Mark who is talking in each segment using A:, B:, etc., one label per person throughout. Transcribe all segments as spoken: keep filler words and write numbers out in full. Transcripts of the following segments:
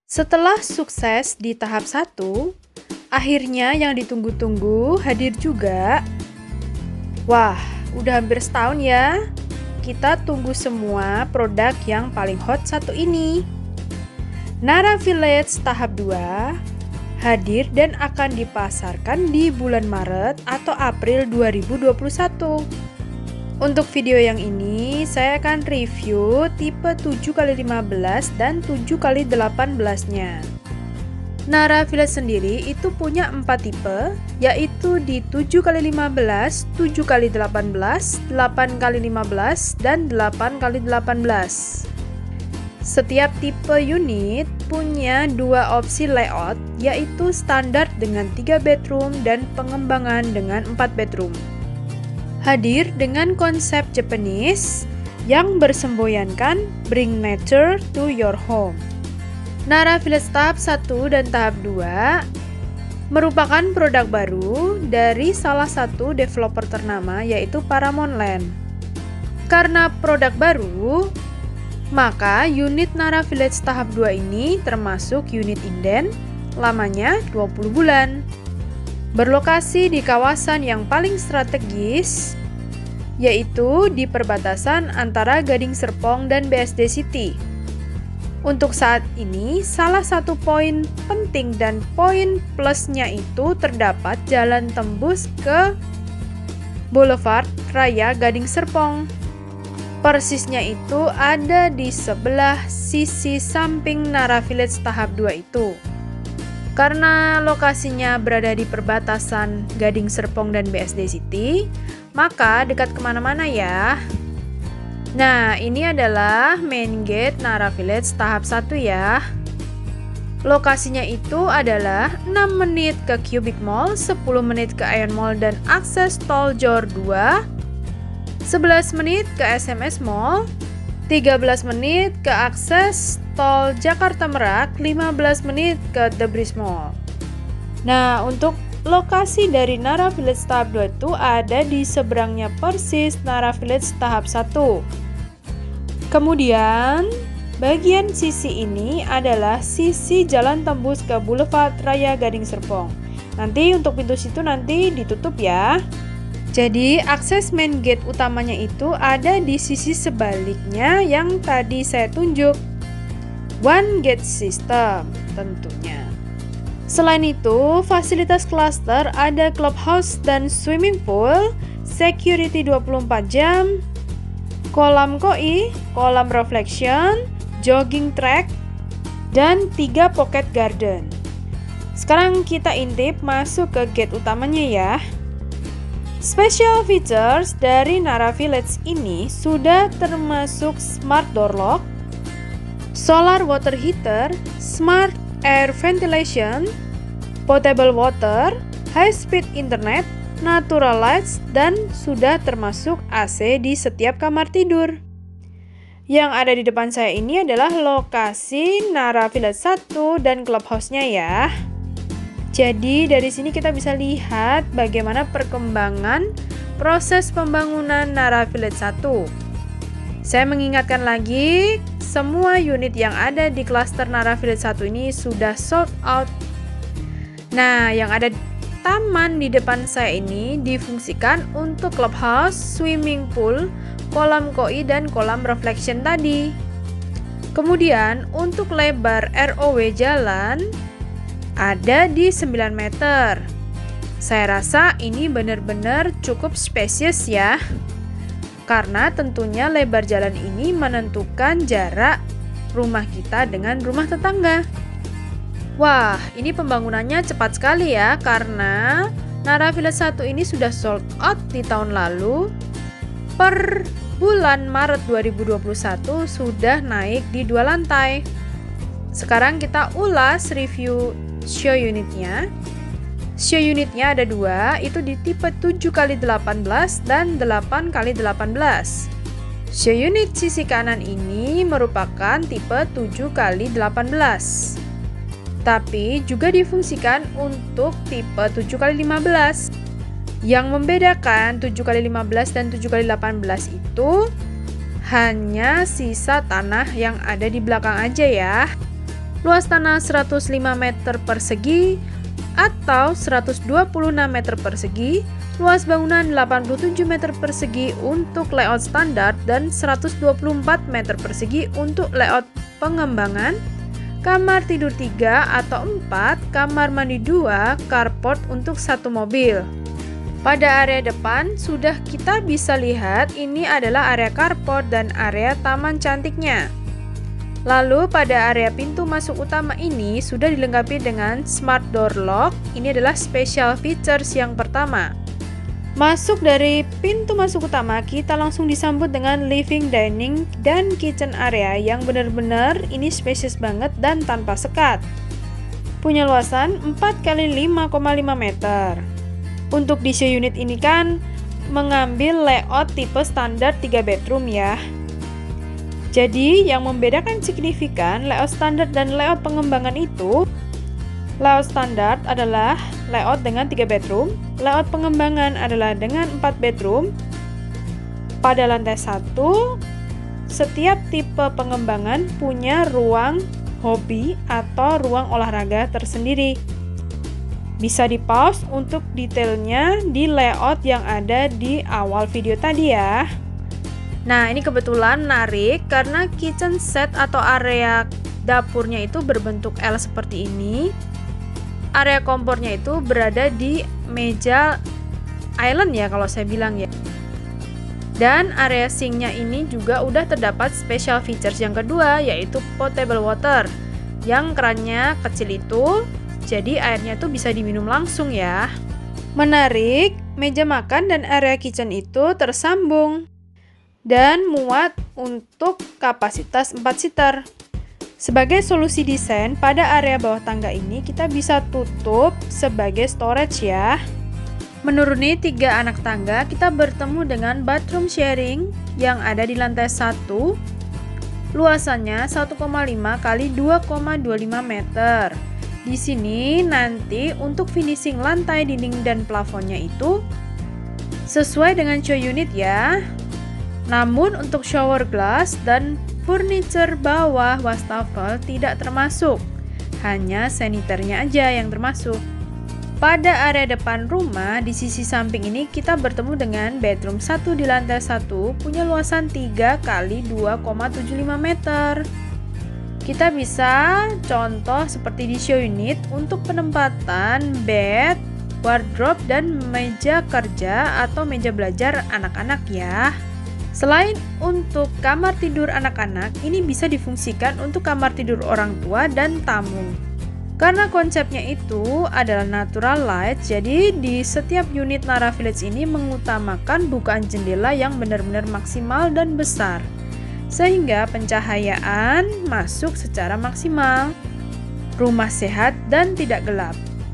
A: Setelah sukses di tahap satu, akhirnya yang ditunggu-tunggu hadir juga. Wah, udah hampir setahun ya. Kita tunggu semua produk yang paling hot satu ini. Nara Village tahap dua hadir dan akan dipasarkan di bulan Maret atau April dua ribu dua puluh satu. Untuk video yang ini, saya akan review tipe tujuh kali lima belas dan tujuh kali delapan belas-nya. Nara Village sendiri itu punya empat tipe, yaitu di tujuh kali lima belas, tujuh kali delapan belas, delapan kali lima belas, dan delapan kali delapan belas. Setiap tipe unit punya dua opsi layout, yaitu standar dengan tiga bedroom dan pengembangan dengan empat bedroom. Hadir dengan konsep Japanese yang bersemboyankan Bring Nature to Your Home. Nara Village tahap satu dan tahap dua merupakan produk baru dari salah satu developer ternama, yaitu Paramount Land. Karena produk baru, maka unit Nara Village tahap dua ini termasuk unit inden, lamanya dua puluh bulan. Berlokasi di kawasan yang paling strategis, yaitu di perbatasan antara Gading Serpong dan B S D City. Untuk saat ini, salah satu poin penting dan poin plusnya itu terdapat jalan tembus ke Boulevard Raya Gading Serpong. Persisnya itu ada di sebelah sisi samping Nara Village tahap dua itu. Karena lokasinya berada di perbatasan Gading Serpong dan B S D City, maka dekat kemana-mana ya. Nah, ini adalah main gate Nara Village tahap satu ya. Lokasinya itu adalah enam menit ke Cubic Mall, sepuluh menit ke Ion Mall dan akses tol Jor dua, sebelas menit ke S M S Mall, tiga belas menit ke akses tol Jakarta Merak, lima belas menit ke The Bridge Mall. Nah, untuk lokasi dari Nara Village tahap dua itu ada di seberangnya persis Nara Village tahap satu. Kemudian, bagian sisi ini adalah sisi jalan tembus ke Boulevard Raya Gading Serpong. Nanti untuk pintu situ nanti ditutup ya. Jadi, akses main gate utamanya itu ada di sisi sebaliknya yang tadi saya tunjuk. One gate system tentunya. Selain itu, fasilitas cluster ada clubhouse dan swimming pool, security dua puluh empat jam, kolam koi, kolam reflection, jogging track, dan tiga pocket garden. Sekarang kita intip masuk ke gate utamanya ya. Special features dari Nara Village ini sudah termasuk smart door lock, solar water heater, smart air ventilation, potable water, high speed internet, natural lights, dan sudah termasuk A C di setiap kamar tidur. Yang ada di depan saya ini adalah lokasi Nara Village satu dan clubhouse-nya ya. Jadi dari sini kita bisa lihat bagaimana perkembangan proses pembangunan Nara Village satu. Saya mengingatkan lagi, semua unit yang ada di klaster Nara Village satu ini sudah sold out. Nah, yang ada taman di depan saya ini difungsikan untuk clubhouse, swimming pool, kolam koi, dan kolam reflection tadi. Kemudian, untuk lebar R O W jalan ada di sembilan meter. Saya rasa ini benar-benar cukup spesies ya. Karena tentunya lebar jalan ini menentukan jarak rumah kita dengan rumah tetangga. Wah, ini pembangunannya cepat sekali ya, karena Nara Village satu ini sudah sold out di tahun lalu. Per bulan Maret dua ribu dua puluh satu sudah naik di dua lantai. Sekarang kita ulas review show unitnya. Show unitnya ada dua, itu di tipe tujuh kali delapan belas dan delapan kali delapan belas. Show unit sisi kanan ini merupakan tipe tujuh kali delapan belas. Tapi juga difungsikan untuk tipe tujuh kali lima belas. Yang membedakan tujuh kali lima belas dan tujuh kali delapan belas itu hanya sisa tanah yang ada di belakang aja ya. luas tanah seratus lima meter persegi atau seratus dua puluh enam meter persegi, luas bangunan delapan puluh tujuh meter persegi untuk layout standar dan seratus dua puluh empat meter persegi untuk layout pengembangan, kamar tidur tiga atau empat, kamar mandi dua, carport untuk satu mobil. Pada area depan sudah kita bisa lihat ini adalah area carport dan area taman cantiknya. Lalu pada area pintu masuk utama ini sudah dilengkapi dengan smart door lock. Ini adalah special features yang pertama. Masuk dari pintu masuk utama, kita langsung disambut dengan living, dining, dan kitchen area yang benar-benar ini spesies banget dan tanpa sekat. Punya luasan empat kali lima koma lima meter. Untuk di show unit ini kan mengambil layout tipe standar tiga bedroom ya. Jadi yang membedakan signifikan layout standar dan layout pengembangan itu, layout standar adalah layout dengan tiga bedroom, layout pengembangan adalah dengan empat bedroom. Pada lantai satu, setiap tipe pengembangan punya ruang hobi atau ruang olahraga tersendiri. Bisa di pause untuk detailnya di layout yang ada di awal video tadi ya. Nah, ini kebetulan menarik karena kitchen set atau area dapurnya itu berbentuk L seperti ini. Area kompornya itu berada di meja island ya kalau saya bilang ya. Dan area sinknya ini juga udah terdapat special features yang kedua, yaitu potable water. Yang kerannya kecil itu, jadi airnya tuh bisa diminum langsung ya. Menarik, meja makan dan area kitchen itu tersambung dan muat untuk kapasitas empat seater. Sebagai solusi desain, pada area bawah tangga ini kita bisa tutup sebagai storage ya. Menuruni tiga anak tangga, kita bertemu dengan bathroom sharing yang ada di lantai satu. Luasannya satu koma lima kali dua koma dua lima meter. Di sini nanti untuk finishing lantai, dinding, dan plafonnya itu sesuai dengan show unit ya. Namun untuk shower glass dan furniture bawah wastafel tidak termasuk, hanya saniternya aja yang termasuk. Pada area depan rumah di sisi samping ini kita bertemu dengan bedroom satu di lantai satu, punya luasan tiga kali dua koma tujuh lima meter. Kita bisa contoh seperti di show unit untuk penempatan bed, wardrobe, dan meja kerja atau meja belajar anak-anak ya. Selain untuk kamar tidur anak-anak, ini bisa difungsikan untuk kamar tidur orang tua dan tamu. Karena konsepnya itu adalah natural light, jadi di setiap unit Nara Village ini mengutamakan bukaan jendela yang benar-benar maksimal dan besar, sehingga pencahayaan masuk secara maksimal. Rumah sehat dan tidak gelap.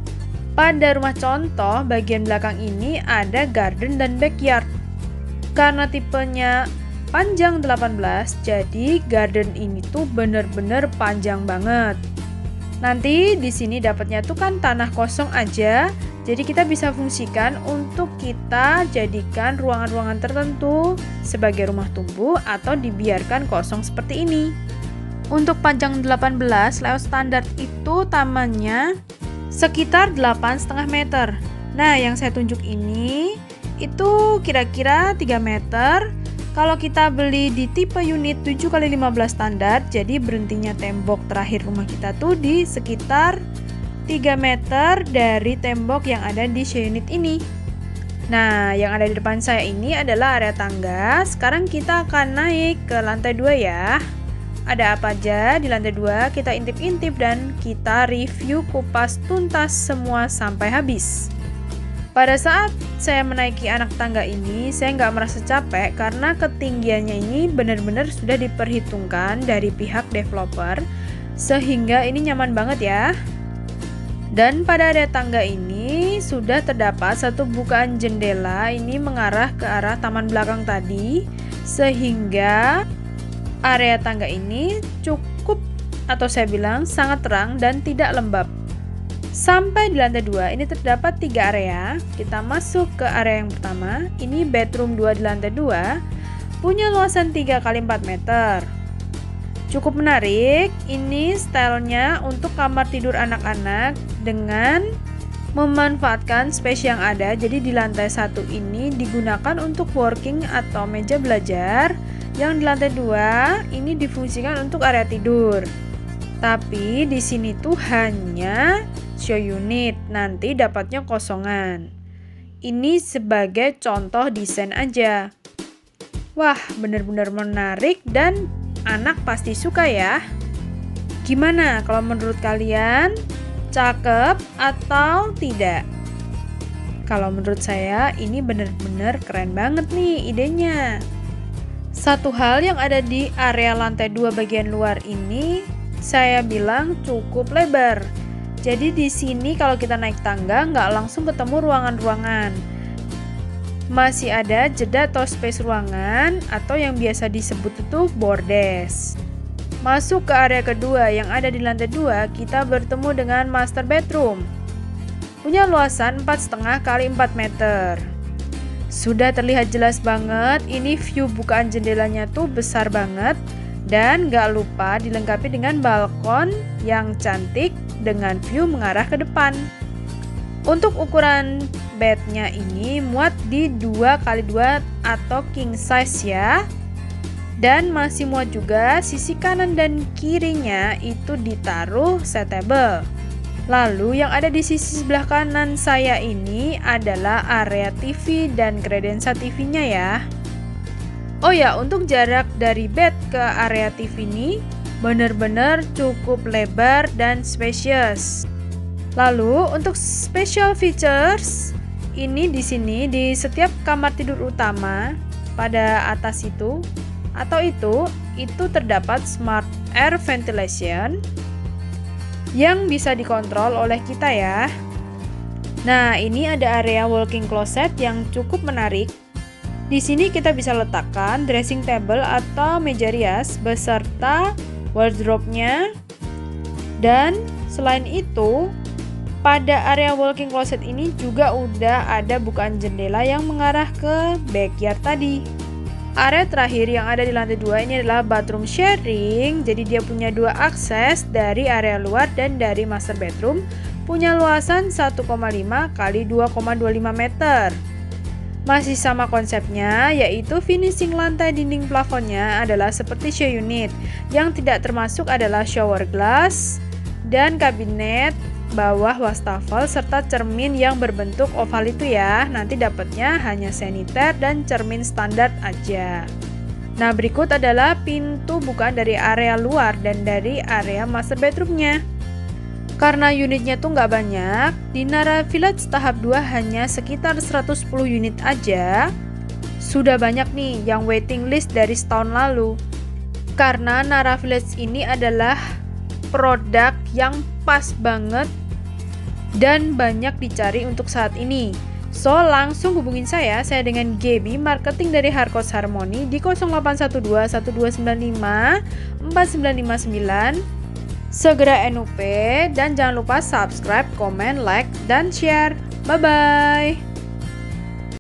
A: Pada rumah contoh, bagian belakang ini ada garden dan backyard. Karena tipenya panjang delapan belas, jadi garden ini tuh bener-bener panjang banget. Nanti di sini dapatnya tuh kan tanah kosong aja, jadi kita bisa fungsikan untuk kita jadikan ruangan-ruangan tertentu sebagai rumah tumbuh atau dibiarkan kosong seperti ini. Untuk panjang delapan belas, layout standar itu tamannya sekitar delapan koma lima meter. Nah, yang saya tunjuk ini itu kira-kira tiga meter. Kalau kita beli di tipe unit tujuh kali lima belas standar, jadi berhentinya tembok terakhir rumah kita tuh di sekitar tiga meter dari tembok yang ada di show unit ini. Nah, yang ada di depan saya ini adalah area tangga. Sekarang kita akan naik ke lantai dua ya. Ada apa aja di lantai dua, kita intip-intip dan kita review kupas tuntas semua sampai habis. Pada saat saya menaiki anak tangga ini, saya nggak merasa capek karena ketinggiannya ini benar-benar sudah diperhitungkan dari pihak developer, sehingga ini nyaman banget ya. Dan pada area tangga ini sudah terdapat satu bukaan jendela, ini mengarah ke arah taman belakang tadi, sehingga area tangga ini cukup, atau saya bilang sangat terang dan tidak lembab. Sampai di lantai dua ini terdapat tiga area. Kita masuk ke area yang pertama. Ini bedroom dua di lantai dua, punya luasan tiga kali empat meter. Cukup menarik, ini stylenya untuk kamar tidur anak-anak dengan memanfaatkan space yang ada. Jadi di lantai satu ini digunakan untuk working atau meja belajar. Yang di lantai dua ini difungsikan untuk area tidur. Tapi di sini tuh hanya show unit, nanti dapatnya kosongan. Ini sebagai contoh desain aja. Wah, bener-bener menarik dan anak pasti suka ya. Gimana kalau menurut kalian? Cakep atau tidak? Kalau menurut saya ini bener-bener keren banget nih idenya. Satu hal yang ada di area lantai dua bagian luar ini saya bilang cukup lebar. Jadi di sini kalau kita naik tangga nggak langsung ketemu ruangan-ruangan. Masih ada jeda atau space ruangan atau yang biasa disebut itu bordes. Masuk ke area kedua yang ada di lantai dua, kita bertemu dengan master bedroom. Punya luasan empat koma lima kali empat meter. Sudah terlihat jelas banget, ini view bukaan jendelanya tuh besar banget. Dan gak lupa dilengkapi dengan balkon yang cantik dengan view mengarah ke depan. Untuk ukuran bednya ini muat di dua kali dua atau king size ya. Dan masih muat juga sisi kanan dan kirinya itu ditaruh seatable. Lalu yang ada di sisi sebelah kanan saya ini adalah area T V dan kredensa T V-nya ya. Oh ya, untuk jarak dari bed ke area T V ini benar-benar cukup lebar dan spacious. Lalu untuk special features ini di sini di setiap kamar tidur utama pada atas itu atau itu itu terdapat smart air ventilation yang bisa dikontrol oleh kita ya. Nah, ini ada area walk-in closet yang cukup menarik. Di sini kita bisa letakkan dressing table atau meja rias beserta wardrobe-nya. Dan selain itu, pada area walk-in closet ini juga udah ada bukaan jendela yang mengarah ke backyard tadi. Area terakhir yang ada di lantai dua ini adalah bathroom sharing. Jadi dia punya dua akses dari area luar dan dari master bedroom. Punya luasan satu koma lima kali dua koma dua lima meter. Masih sama konsepnya, yaitu finishing lantai dinding plafonnya adalah seperti show unit. Yang tidak termasuk adalah shower glass dan kabinet bawah wastafel serta cermin yang berbentuk oval itu ya. Nanti dapatnya hanya saniter dan cermin standar aja. Nah, berikut adalah pintu bukaan dari area luar dan dari area master bedroomnya. Karena unitnya tuh nggak banyak, di Nara Village tahap dua hanya sekitar seratus sepuluh unit aja. Sudah banyak nih yang waiting list dari setahun lalu. Karena Nara Village ini adalah produk yang pas banget dan banyak dicari untuk saat ini. So, langsung hubungin saya, saya dengan Gaby, marketing dari Harkos Harmony di nol delapan satu dua satu dua sembilan lima empat sembilan lima sembilan. Segera N U P dan jangan lupa subscribe, komen, like, dan share. Bye-bye.